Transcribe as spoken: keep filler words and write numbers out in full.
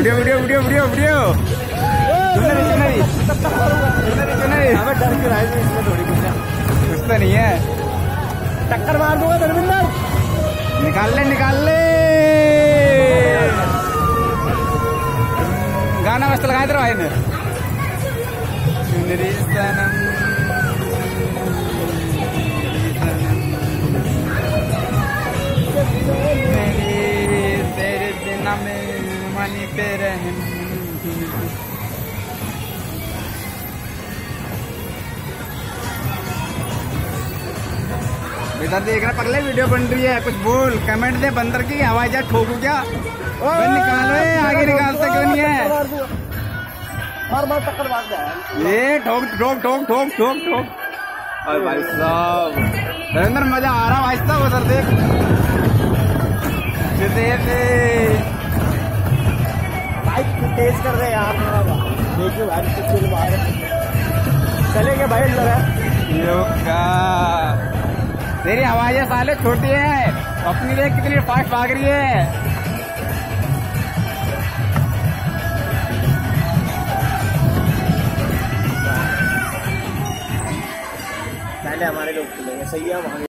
Video video video video video चुनरी चुनरी चुनरी चुनरी हमें डर क्यों रहा है इसमें थोड़ी कुछ कुछ तो नहीं है। टक्कर मार दूंगा धर्मेंद्र। निकाल ले निकाल ले गाना मस्त लगाए थे भाई ने। चुनरी सनम तेरे बिना में मनी पे रहे। बेटा देख रहा पगले वीडियो बन रही है कुछ बोल कमेंट दे बंदर की हवाई जहाज ठोकू क्या निकालो आगे निकालते क्यों नहीं है। मार मार टक्कर मार दे ये ठोक ठोक ठोक ठोक ठोक ठोक। अरे भाई साहब नरेंद्र मजा आ रहा भाई साहब उधर देख बाइक तेज कर रहे यार देखिए भाई चलेंगे भाई लगा तेरी हवाएं साले छोटी है अपनी देख कितनी फास्ट भाग रही है। पहले हमारे लोग चलेंगे सही है।